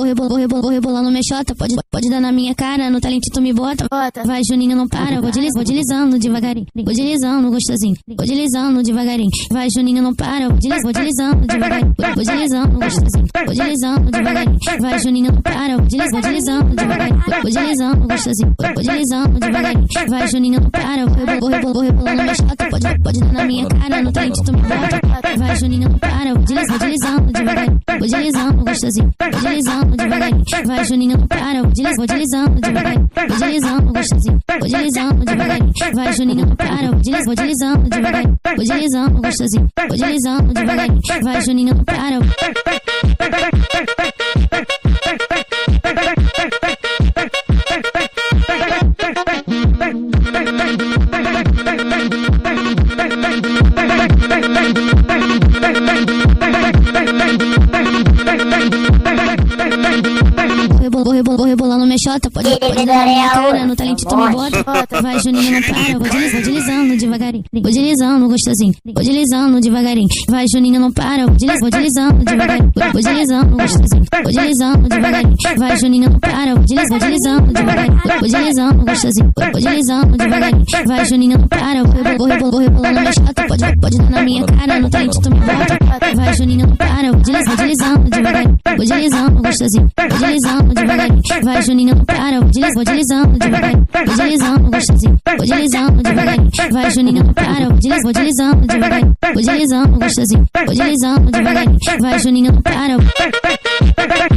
vou rebolando minha xota, pode dar na minha cara, no talento tu me bota. Vai, Juninho, não para, vou deslizando devagarinho, vou deslizando gostosinho, vou deslizando devagarinho. Vai, Juninho, não para, vou deslizando devagarinho, vou deslizando gostosinho, vou deslizando devagarinho. Vai, Juninho, não para, vou deslizando devagarinho, vou deslizando gostosinho, vou deslizando devagarinho. Vai, Juninho, não para, vou rebolando minha xota, pode dar na minha cara, no talento tu me bota. Vai, Juninho, não para, vou deslizando devagarinho, vou deslizando gostosinho, vou deslizando devagarinho. Vai, Juninho, não para, vou deslizando devagarinho, vou deslizando gostosinho, vou deslizando devagarinho. Vai, Juninho, não para, vou deslizando devagarinho, vou deslizando gostosinho, vou deslizando devagarinho. Vai, Juninho, não para. Vou rebolando minha xota, pode dar na minha cara, no talento tu me bota. Vai, Juninho, não para, vou deslizando devagarinho, vou deslizando gostosinho, vou deslizando devagarinho. Vai, Juninho, não para, vou deslizando devagarinho, vou deslizando gostosinho, vou deslizando devagarinho. Vai, Juninho, não para, vou deslizando devagarinho, vou deslizando gostosinho, vou deslizando devagarinho. Vai, Juninho, não para, vou rebolando minha xota, pode dar na minha cara, no talento tu me bota. Vai, Juninho, não para, vou deslizando devagarinho, vou deslizando gostosinho, vou deslizando devagarinho. Vai, Juninho, não para, vou deslizando devagarinho, vou deslizando gostosinho, vou deslizando devagarinho. Vai, Juninho, não para, vou deslizando devagarinho, vou deslizando gostosinho, vou deslizando devagarinho. Vai, Juninho, não para.